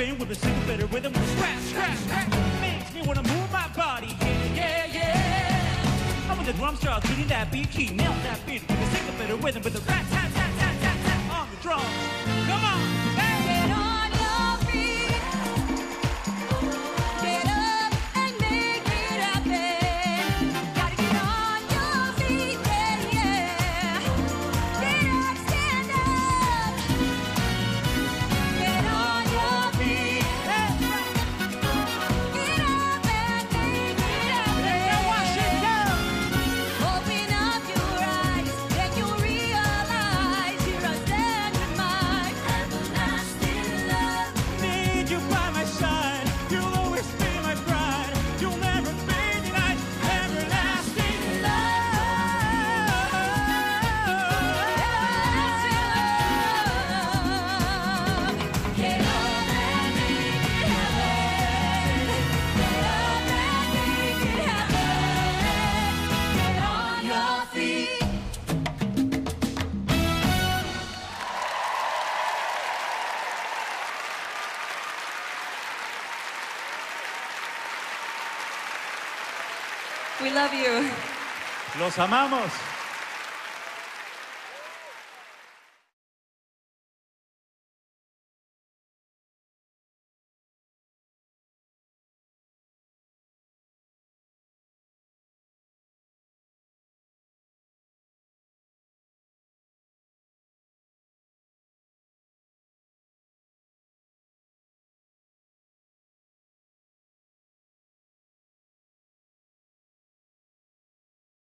train with a single better rhythm. Scratch, scratch, scratch. Makes me wanna move my body. Yeah, yeah, yeah. And when the drum starts beating that beat, he nails that beat with a single better rhythm with a rat tat tat tat tat tat on the drums. Come on, hey. Get on your feet. Get up and make it happen. Gotta get on your feet, yeah, yeah. Get up, stand up. Get on your feet. Get up and make it happen. Open up your eyes, then you'll realize you're a standard mind. Everlasting love. Need you by my side. You'll always be my bride. You'll never be denied. Everlasting love. Get up and make it happen. Get up and make it happen. Get on your feet. We love you. Los amamos.